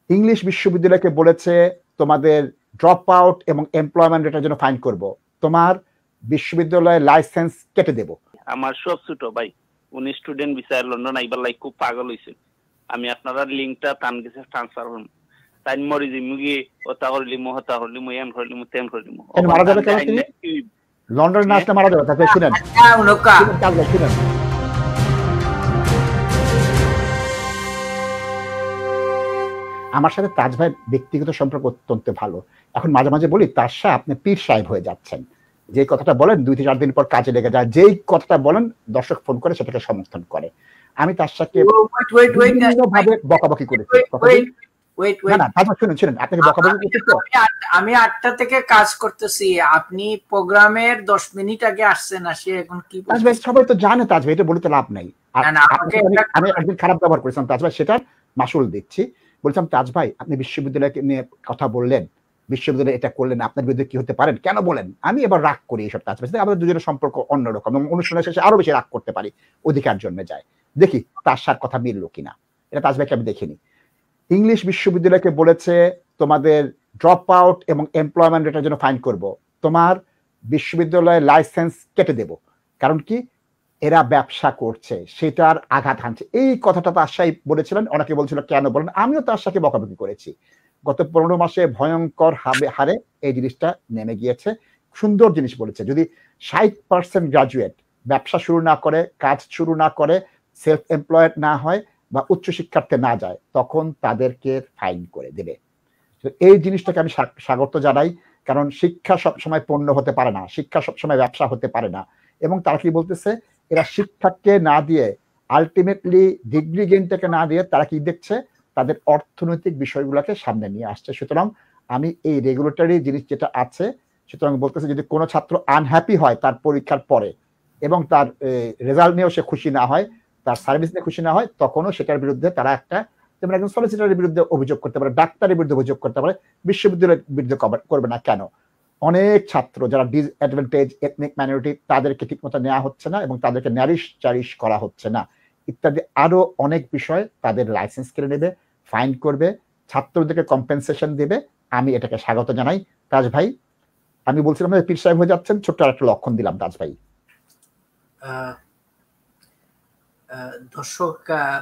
English বিশ্ববিদ্যালয়কে বলেছে তোমাদের ড্রপ আউট এবং এমপ্লয়মেন্ট রেটের জন্য ফাইন করব, তোমার বিশ্ববিদ্যালয়ের লাইসেন্স কেটে দেব। আমার সব ছোট ভাই উনি স্টুডেন্ট ভিসায় লন্ডন আইবার লাই খুব পাগল হইছে। আমি আপনারা লিংকটা তান গেছে ট্রান্সফার করুন, তাই মরি যে মুগি ওতা করলি মো হতা করলি মো এম করলি মো তেম করলি মো মারা যাবে কেন? তিনি লন্ডন না আসলে মারা যাবে। তাকে শুনেন শুনেন, আমার সাথে তাজ ভাই ব্যক্তিগত সম্পর্ক অত্যন্ত ভালো। এখন মাঝে মাঝে বলি তার সাথে আপনি পীর সাহেব হয়ে যাচ্ছেন। যে কথাটা বলেন 2-4 দিন পর কাজে লেগে যায়, যেই কথাটা বলেন দর্শক ফোন করে সেটাকে সমর্থন করে। আমি তার সাথে ভাবে বকাবকি করেছি। শুনেন আপনাকে বকাবকি করতে, আমি 8টা থেকে কাজ করতেছি, আপনি প্রোগ্রামের 10 মিনিট আগে আসছেন, আসে এখন কি তাজ ভাই সবাই তো জানে, তাজ ভাই এটা বলতে লাভ নাই। আমি একদিন খারাপ ব্যবহার করেছিলাম তাজ ভাই, সেটার মাসুল দিচ্ছি। বলছিলাম তাজ ভাই আপনি বিশ্ববিদ্যালয়কে নিয়ে কথা বললেন, বিশ্ববিদ্যালয়ে এটা করলেন, আপনার বিরুদ্ধে কি হতে পারেন, কেন বলেন? আমি এবার রাগ করি এইসব তাজ ভাই, আমাদের দুজনের সম্পর্ক অন্যরকম এবং অনুষ্ঠানের শেষে আরো বেশি রাগ করতে পারি, অধিকার জন্মে যায়। দেখি তার সাথে কথা মিললো কিনা, এটা তাজ ভাইকে আমি দেখিনি। ইংলিশ বিশ্ববিদ্যালয়কে বলেছে তোমাদের ড্রপ আউট এবং এমপ্লয়মেন্ট রেটের জন্য ফাইন করব, তোমার বিশ্ববিদ্যালয়ের লাইসেন্স কেটে দেব। কারণ কি, এরা ব্যবসা করছে, সেটার আঘাত হানছে। এই কথাটা তার সাথে বলেছিলেন, অনেকে বলছিল কেন বলেন, আমিও তার সাথে বকাবকি করেছি। গত 15 মাসে ভয়ঙ্কর হারে এই জিনিসটা নেমে গিয়েছে। সুন্দর জিনিস বলেছে, যদি 60% গ্রাজুয়েট ব্যবসা শুরু না করে, কাজ শুরু না করে, সেলফ এমপ্লয়েড না হয় বা উচ্চশিক্ষার্থে না যায়, তখন তাদেরকে ফাইন করে দেবে। এই জিনিসটাকে আমি স্বাগত জানাই, কারণ শিক্ষা সবসময় পণ্য হতে পারে না, শিক্ষা সবসময় ব্যবসা হতে পারে না। এবং তারা কি বলতেছে, এরা শিক্ষাকে না দিয়ে, আলটিমেটলি ডিগ্রি গেইনটাকে না দিয়ে তারা কি দেখছে, তাদের অর্থনৈতিক বিষয়গুলোকে সামনে নিয়ে আসছে। সুতরাং আমি এই রেগুলেটরি জিনিস যেটা আছে, সুতরাং বলতেছে যদি কোনো ছাত্র আনহ্যাপি হয় তার পরীক্ষার পরে এবং তার রেজাল্ট নিয়েও সে খুশি না হয়, তার সার্ভিস নিয়ে খুশি না হয়, তখনও সেটার বিরুদ্ধে তারা একটা, যেমন একজন সলিসিটরের বিরুদ্ধে অভিযোগ করতে পারে, ডাক্তারের বিরুদ্ধে অভিযোগ করতে পারে, বিশ্ববিদ্যালয়ের বিরুদ্ধে করবে না কেন? অনেক ছাত্র যারা ডিসঅ্যাডভান্টেজ, এথনিক মাইনরিটি, তাদেরকে ঠিকমতো নেওয়া হচ্ছে না এবং তাদেরকে ন্যারিশ করা হচ্ছে না, ইত্যাদি আরো অনেক বিষয়। তাদের লাইসেন্স কেড়ে নেবে, ফাইন করবে, ছাত্রদেরকে কম্পেনসেশন দেবে। আমি এটাকে স্বাগত জানাই। তাজ ভাই, আমি বলছিলাম পীর সাহেব হয়ে যাচ্ছেন, ছোট্ট একটা লক্ষণ দিলাম তাজ ভাই। দর্শক,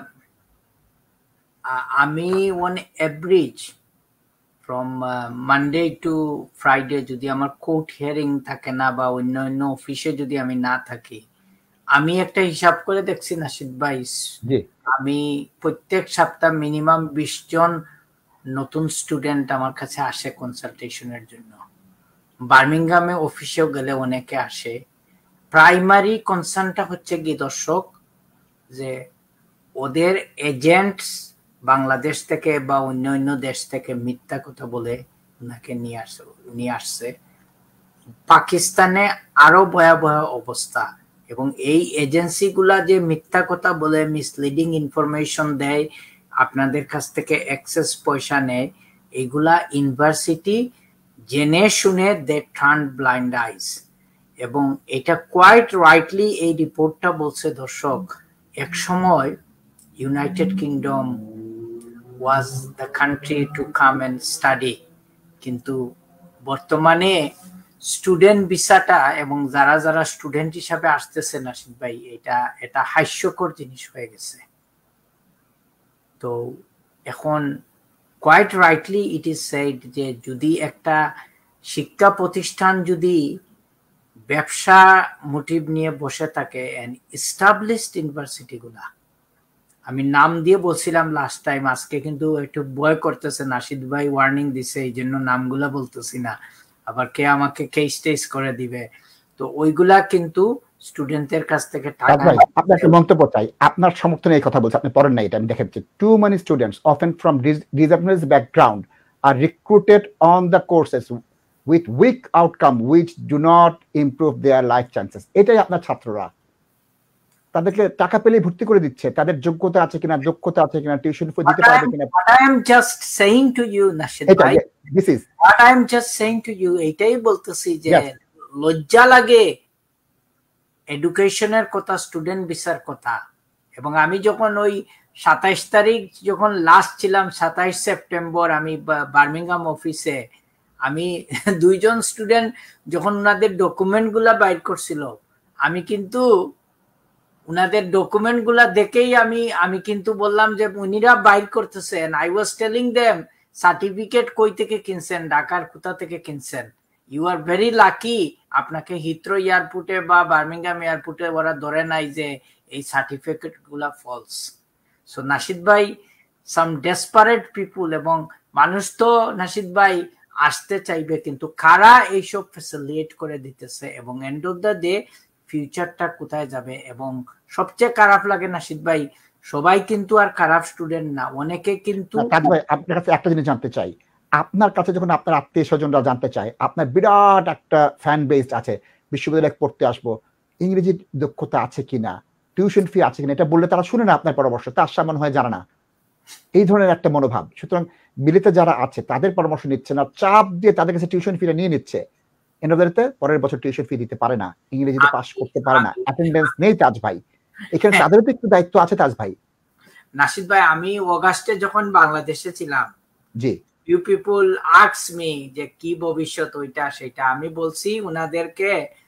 আমি on average from Monday to Friday যদি আমার কোর্ট হিয়ারিং থাকে না বা অন্য অফিসে যদি আমি না থাকি, আমি একটা হিসাব করে দেখছি নাশিদ ভাই, আমি প্রত্যেক সপ্তাহ মিনিমাম 20 জন নতুন স্টুডেন্ট আমার কাছে আসে কনসালটেশনের জন্য। বার্মিংহামে অফিসেও গেলে অনেকে আসে। প্রাইমারি কনসার্নটা হচ্ছে কি দর্শক, যে ওদের এজেন্টস বাংলাদেশ থেকে বা অন্য দেশ থেকে মিথ্যা কথা বলে ওনাকে নিয়ে আসছে। পাকিস্তানে আরো ভয়াবহ অবস্থা, এবং এই এজেন্সিগুলা যে মিথ্যা কথা বলে, মিসলিডিং ইনফরমেশন দেয়, আপনাদের কাছ থেকে এক্সেস পয়সা নেয়, এগুলা ইউনিভার্সিটি জেনে শুনে দে টার্ন ব্লাইন্ড আইস। এবং এটা কোয়াইট রাইটলি এই রিপোর্টটা বলছে দর্শক, এক সময় United Kingdom was the country to come and study, কিন্তু বর্তমানে স্টুডেন্ট ভিসাটা এবং যারা স্টুডেন্ট হিসাবে আসতেছে নাশিদ ভাই, এটা হাস্যকর জিনিস হয়ে গেছে। তো এখন quite rightly it is said যে যদি একটা শিক্ষা প্রতিষ্ঠান যদি ব্যবসা মোটিভ নিয়ে বসে থাকে, এন্ড এস্টাবলিশড ইউনিভার্সিটি গুলা, আমি নাম দিয়ে বলছিলাম লাস্ট টাইম, আজকে কিন্তু একটু ভয় করতেছে নাশিদ ভাই, ওয়ার্নিং দিছে, এই জন্য নামগুলা বলতেছি না, আবার কে আমাকে কেস টেস করে দিবে। তো ওইগুলা কিন্তু স্টুডেন্টদের কাছ থেকে টাকা। আপনার একটা মন্তব্য চাই, আপনার সমর্থনে এই কথা বলছে, আপনি পড়েন না এটা, আমি দেখেছি। Too many students often from disadvantaged background are recruited on the courses with weak outcome which do not improve their life chances. এটাই আপনার ছাত্ররা, তাদেরকে টাকা পেলে ভর্তি করে দিচ্ছে, তাদের যোগ্যতা আছে কিনা, টিউশন ফি দিতে পারবে কিনা। What I am just saying to you Nashid bhai, this is what I am just saying to you, এটাই বলতেছি যে লজ্জা লাগে এডুকেশনের কথা, স্টুডেন্ট ভিসার কথা। এবং আমি যখন ওই 27 তারিখ যখন লাস্ট ছিলাম 27 সেপ্টেম্বর আমি বার্মিংহাম অফিসে, আমি দুইজন স্টুডেন্ট যখন ওনাদের ডকুমেন্ট গুলা বাইর করছিল, আমি কিন্তু উনাদের ডকুমেন্ট গুলা দেখেই আমি কিন্তু বললাম যে উনিরা বাইর করতেছেন, I was telling them certificate কই থেকে কিনছেন, ঢাকার কোথা থেকে কিনছেন, ইউ আর ভেরি লাকি, আপনাকে হিথ্রো এয়ারপোর্টে বা বার্মিংহাম এয়ারপোর্টে ওরা ধরে নাই যে এই সার্টিফিকেট গুলা ফলস। সো নাশিদ ভাই, সাম ডেসপারেট পিপুল, এবং মানুষ তো নাশিদ ভাই আসতে চাইবে, কিন্তু কারা এইসব ফ্যাসিলিটেট করে দিতেছে এবং এন্ড অফ দ্য ডে ফিউচারটা কোথায় যাবে। এবং সবচেয়ে খারাপ লাগে নাশিদ ভাই, সবাই কিন্তু আর খারাপ স্টুডেন্ট না, অনেকে কিন্তু। আপনার কাছে একটা জিনিস জানতে চাই, আপনার কাছে যখন আপনার আত্মীয় স্বজনরা জানতে চায় আপনার বিরাট একটা ফ্যান বেস আছে, বিশ্ববিদ্যালয়ে পড়তে আসবো, ইংরেজি দক্ষতা আছে কিনা, টিউশন ফি আছে কিনা, এটা বললে তারা শুনে না আপনার পরামর্শ, তার সামনে হয়ে জানা না, এই ধরনের একটা মনোভাব। সুতরাং মিলিতে যারা আছে তাদের পরামর্শ নিচ্ছে না, চাপ দিয়ে তাদের কাছে টিউশন ফিটা নিয়ে নিচ্ছে, এনওভারেতে পরের বছর টিউশন ফি দিতে পারে না, ইংরেজিতে পাস করতে পারে না, অ্যাটেন্ডেন্স নেই তাজ ভাই, এখানে তাদেরও তো একটু দায়িত্ব আছে তাজ ভাই। নাশিদ ভাই, আমি অগাস্টে যখন বাংলাদেশে ছিলাম, জি, ইউ পিপল আস্ক মি যে কি ভবিষ্যৎ ওইটা সেটা, আমি বলছি উনাদেরকে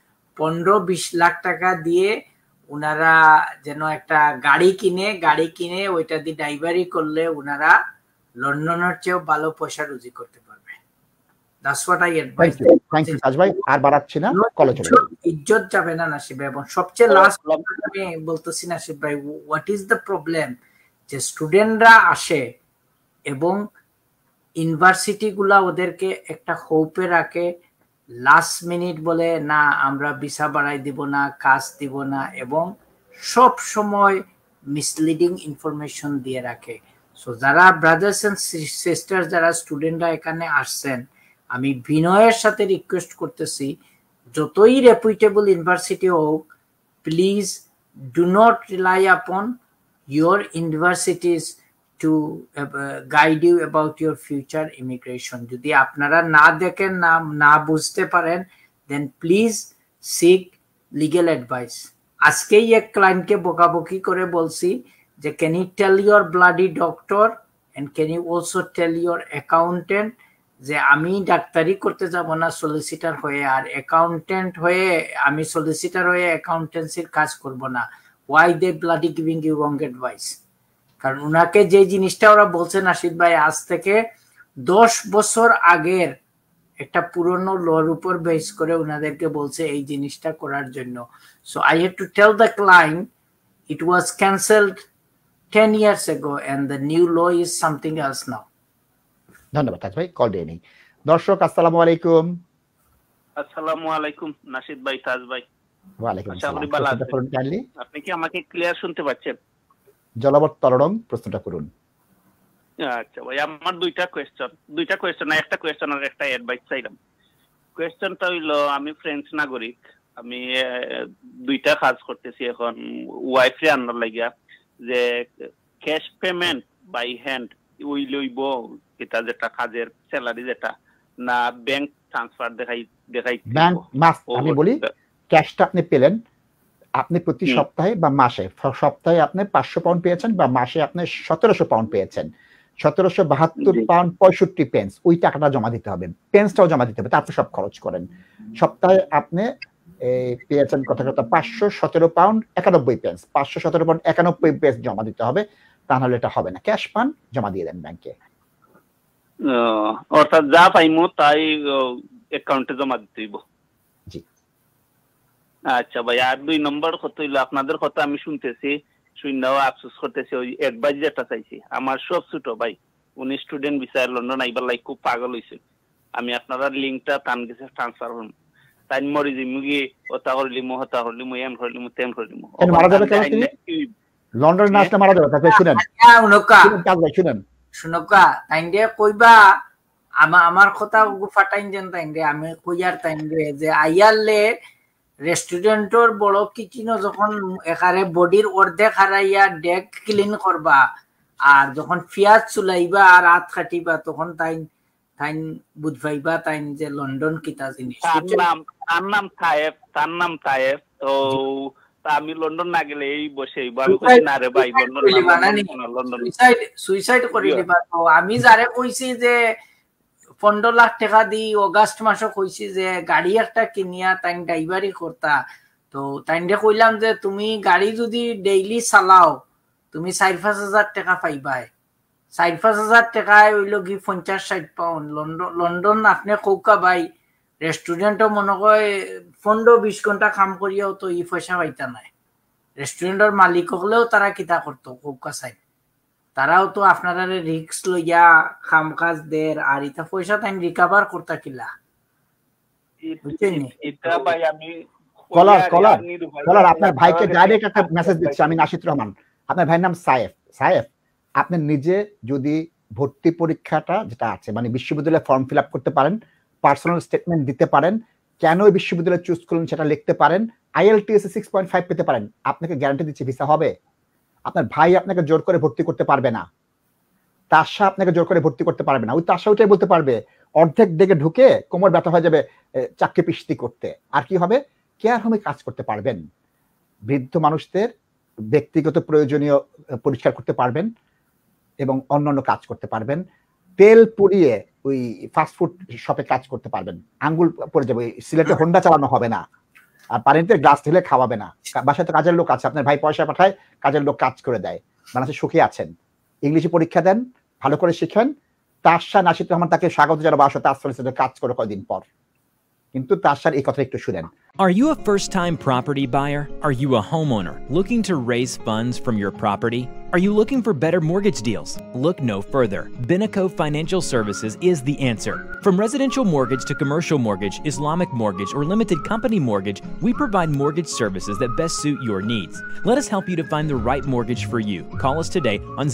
15-20 লাখ টাকা দিয়ে উনারা যেন একটা গাড়ি কিনে ওইটা দিয়ে ড্রাইভারি করলে উনারা লন্ডনের চেয়েও ভালো পয়সা রুজি করতে পারবে। That's what I advise. Thank you Taj ভাই, আর বাড়াচ্ছি না, কলেজ ইজ্জত যাবে না নাসিব ভাই। এবং সবচেয়ে লাস্ট আমি বলতেছি নাসিব ভাই, হোয়াট ইজ দ্য প্রবলেম, যে স্টুডেন্টরা আসে এবং ইউনিভার্সিটি গুলা ওদেরকে একটা হোপে রাখে, লাস্ট মিনিট বলে না আমরা ভিসা বাড়াই দিব না, কাজ দিব না, এবং সব সময় মিসলিডিং ইনফরমেশন দিয়ে রাখে। সো যারা ব্রাদার্স এন্ড সিস্টার্স, যারা স্টুডেন্টরা এখানে আসছেন, আমি বিনয়ের সাথে রিকোয়েস্ট করতেছি, যতই রেপুটেবল ইউনিভার্সিটি হোক, please do not rely upon your universities to guide you about your future immigration. যদি আপনারা না দেখেন, না বুঝতে পারেন, then please seek legal advice. আজকেই এক ক্লায়েন্টকে বকাবকি করে বলছি যে can you tell your bloody doctor and can you also tell your accountant যে আমি ডাক্তারি করতে যাব না সলিসিটার হয়ে, আর অ্যাকাউন্টেন্ট হয়ে আমি সলিসিটার হয়ে অ্যাকাউন্টেন্সির কাজ করব না। Why they bloody giving you wrong advice? কারণ উনাকে যে জিনিসটা ওরা বলছে নাশিদ ভাই, আজ থেকে 10 বছর আগের একটা পুরনো লর উপর বেস করে উনাদেরকে বলছে এই জিনিসটা করার জন্য। So I had to tell the client it was cancelled 10 years ago and the new law is something else now. ধন্যবাদ তাজ ভাই, কল দিয়ে নেই। দর্শক আসসালামু আলাইকুম। আসসালামু আলাইকুম নাশিদ ভাই, তাজ ভাই। ওয়ালাইকুম আসসালাম। আপনি কি আমাকে ক্লিয়ার শুনতে পাচ্ছেন? জলবৎ তরড়ং, প্রশ্নটা করুন। আচ্ছা ভাই, আমার দুইটা কোয়েশ্চন না, একটা কোয়েশ্চন আর একটা অ্যাডভাইস চাইলাম। কোয়েশ্চনটা হইলো, আমি ফ্রেঞ্চ নাগরিক, আমি দুইটা কাজ করতেছি এখন ওয়াইফে আনার লাগিয়া, যে ক্যাশ পেমেন্ট বাই হ্যান্ড ওই লইব এটা যেটা কাজের স্যালারি যেটা, না ব্যাংক ট্রান্সফার দেখাই ব্যাংক মাস্ট। আমি বলি ক্যাশটা আপনি পেলেন, আপনি প্রতি সপ্তাহে বা মাসে, সপ্তাহে আপনি 500 পাউন্ড পেয়েছেন বা মাসে আপনি 1700 পাউন্ড পেয়েছেন, 1772 পাউন্ড 65 পেন্স, ওই টাকাটা জমা দিতে হবে, পেন্সটাও জমা দিতে হবে, তারপর সব খরচ করেন। সপ্তাহে আপনি পেয়েছেন কথা 517 পাউন্ড 91 পেন্স, 517 পাউন্ড 91 পেন্স জমা দিতে হবে, তা নাহলে এটা হবে না। ক্যাশ পান, জমা দিয়ে দেন ব্যাংকে। অর্থাৎ যা পাইমো তাই অ্যাকাউন্টে জমা দিতে হইব। জি। আচ্ছা ভাই, আর 2 নম্বর কথা হইলো, আপনাদের কথা আমি শুনতেছি, শুনেও আফসোস করতেছি, ওই অ্যাডভাইস যেটা চাইছি, আমার সব ছোট ভাই উনি স্টুডেন্ট ভিসায় লন্ডন আইবার লাই খুব পাগল হইছে, আমি আপনারা লিংকটা তান গেছে ট্রান্সফার করুন, তাই মরি যে মুগি ওটা করলি মো হতা করলি মো এম করলি মো তেম করলি মো মারা যাবে কেন? তিনি লন্ডন না আসলে মারা যাবে। তাতে শুনেন শুনেন শুনকা তাইন্ডে কইবা আমার কথা ফাটাইন দেন তাইন্ডে, আমি কইয়ার তাইন্ডে যে আইয়ারলে রেস্টুরেন্টর বড় কিচিনো যখন এখানে বডির অর্ধেক হারাইয়া ডেক ক্লিন করবা, আর যখন পিয়াজ চুলাইবা আর হাত কাটিবা, তখন তাইন বুঝবাইবা তাইন যে লন্ডন কিতা জিনিস। তার নাম তায়েব, তো তা আমি লন্ডন না গেলে এই বসে আমি কইছি না রে ভাই লন্ডন সুইসাইড করে দিবা। তো আমি যারে কইছি যে 15 লাখ টাকা দি অগাস্ট মাসে কইছি যে গাড়ি একটা কিনিয়া তাই ড্রাইভারি করতা, তো তাইন্ডে কইলাম যে তুমি গাড়ি যদি ডেইলি চালাও তুমি 4-5 হাজার টাকা পাইবাই। 4-5 হাজার টাকায় হইল কি 50-60 পাউন্ড। লন্ডন আপনি কৌকা ভাই রেস্টুরেন্টও মনে হয় 15-20 ঘন্টা কাম করিয়াও তো ই পয়সা পাইতা নাই। রেস্টুরেন্টের মালিক হলেও তারা কিতা করতো কৌকা সাইড, তারাও তো আপনারা রিস্ক লইয়া কাম কাজ দের আর ইটা পয়সা তাই রিকভার করতা কিলা। এটা ভাই আমি কলার আপনার ভাইকে ডাইরেক্ট একটা মেসেজ দিচ্ছি আমি, নাশিদ রহমান। আপনার ভাইয়ের নাম সায়েফ। আপনি নিজে যদি ভর্তি পরীক্ষাটা যেটা আছে মানে বিশ্ববিদ্যালয়ে ফর্ম ফিল আপ করতে পারেন, পার্সোনাল স্টেটমেন্ট দিতে পারেন, কেন ওই বিশ্ববিদ্যালয় চুজ করলেন সেটা লিখতে পারেন, IELTS 6.5 পেতে পারেন, আপনাকে গ্যারান্টি দিচ্ছি ভিসা হবে। আপনার ভাই আপনাকে জোর করে ভর্তি করতে পারবে না, তাশা আপনাকে জোর করে ভর্তি করতে পারবে না। ওই তাশা ওইটাই বলতে পারবে অর্ধেক দিকে ঢুকে কোমর ব্যথা হয়ে যাবে চাকরি পিস্তি করতে, আর কি হবে কেয়ার হোমে কাজ করতে পারবেন, বৃদ্ধ মানুষদের ব্যক্তিগত প্রয়োজনীয় পরিষ্কার করতে পারবেন এবং অন্যান্য কাজ করতে পারবেন, তেল পুড়িয়ে ওই ফাস্টফুড শপে কাজ করতে পারবেন, আঙ্গুল পড়ে যাবে, সিলেটে হোন্ডা চালানো হবে না, আর পানিতে গ্লাস ঢেলে খাওয়াবে না। বাসায় তো কাজের লোক আছে, আপনার ভাই পয়সা পাঠায়, কাজের লোক কাজ করে দেয়, মানুষের সুখী আছেন। ইংলিশে পরীক্ষা দেন, ভালো করে শিখেন, তাশা নাশিদ রহমান তাকে স্বাগত জানাবো, আসো তার সাথে কাজ করে কয়দিন পর। কিন্তু তাশার এই কথা একটু শুনেন। Are you a first-time property buyer? Are you a homeowner looking to raise funds from your property? Are you looking for better mortgage deals? Look no further. Binaco Financial Services is the answer. From residential mortgage to commercial mortgage, Islamic mortgage, or limited company mortgage, we provide mortgage services that best suit your needs. Let us help you to find the right mortgage for you. Call us today on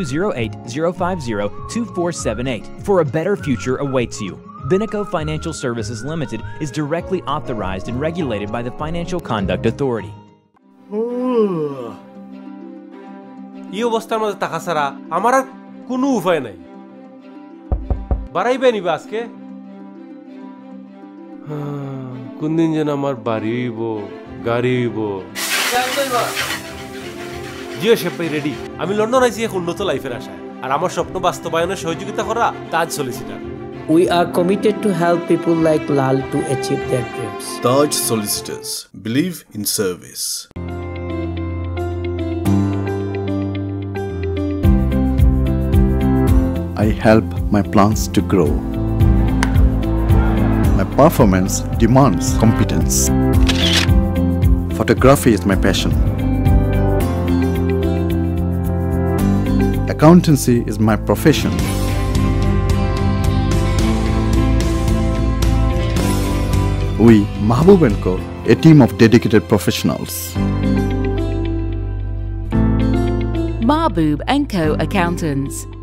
0208-050-2478 for a better future awaits you. Binaco Financial Services Limited is directly authorized and regulated by the Financial Conduct Authority. এই অবস্থার মধ্যে টাকা ছাড়া আমার আর কোনো উপায় নাই। বাড়াইবে নিবা আজকে? কোন দিন যেন আমার বাড়ি হইব, গাড়ি হইব। জিও শেপাই রেডি। আমি লন্ডন আইছি এক উন্নত লাইফের আশায়, আর আমার স্বপ্ন বাস্তবায়নের সহযোগিতা করা Taj solicitor. We are committed to help people like Lal to achieve their dreams. Taj Solicitors. Believe in service. I help my plants to grow. My performance demands competence. Photography is my passion. Accountancy is my profession. We, Mahbub & Co, a team of dedicated professionals. Mahbub & Co Accountants.